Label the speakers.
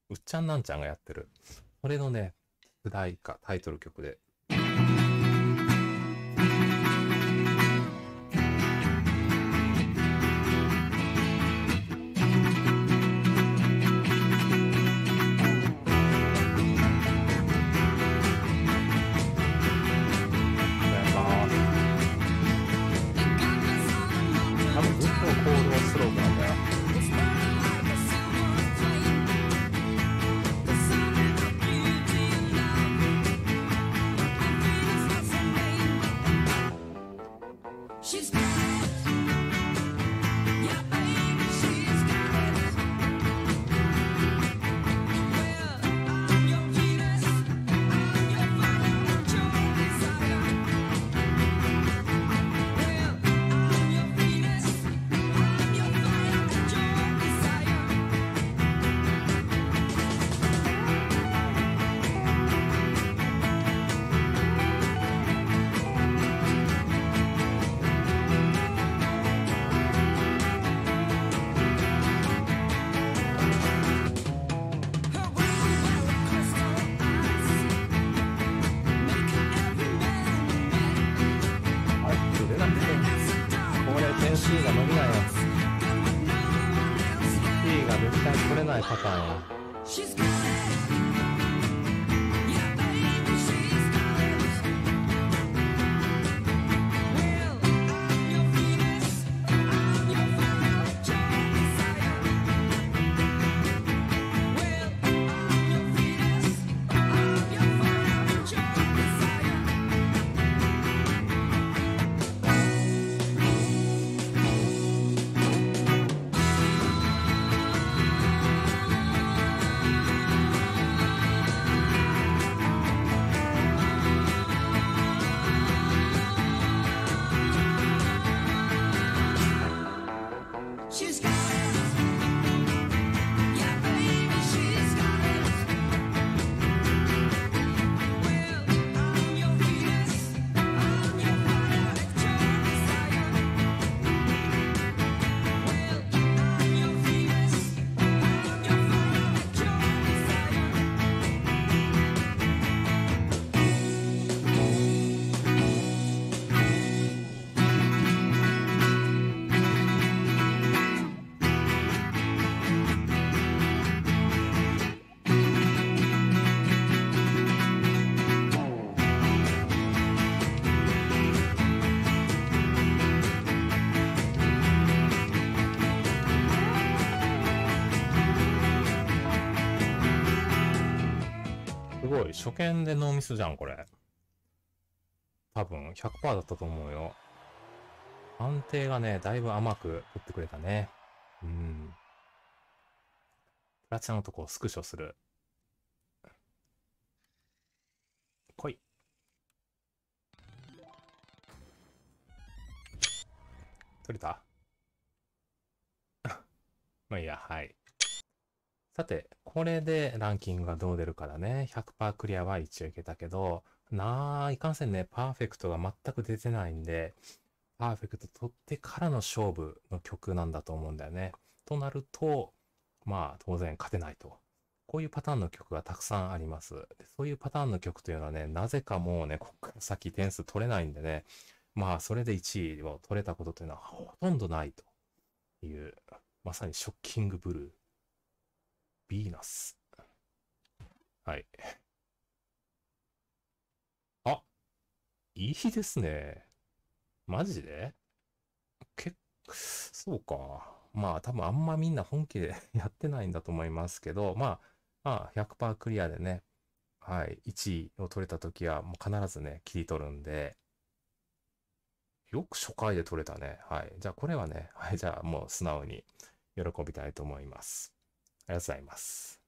Speaker 1: うっちゃんなんちゃんがやってる。それのね、主題歌、タイトル曲で。多分ずっとコールはスローなんだよ。点数が伸びないよ。T が絶対取れないパターンや。すごい、初見でノーミスじゃん、これ。多分100%だったと思うよ。安定がね、だいぶ甘く取ってくれたね。プラチナのとこをスクショする。来い。取れたまあいいや、はい。さて、これでランキングがどう出るかだね。100% クリアは一応いけたけど、いかんせんね、パーフェクトが全く出てないんで、パーフェクト取ってからの勝負の曲なんだと思うんだよね。となると、まあ当然勝てないと。こういうパターンの曲がたくさんあります。でそういうパターンの曲というのはね、なぜかもうね、こっから先点数取れないんでね、まあそれで1位を取れたことというのはほとんどないという、まさにショッキングブルー。ヴィーナス。はい。あ、いいですね。マジでそうか。まあ多分あんまみんな本気でやってないんだと思いますけど、まあ100%クリアでね、はい、1位を取れた時はもう必ずね、切り取るんで、よく初回で取れたね。はい。じゃあこれはね、はい、じゃあもう素直に喜びたいと思います。ありがとうございます。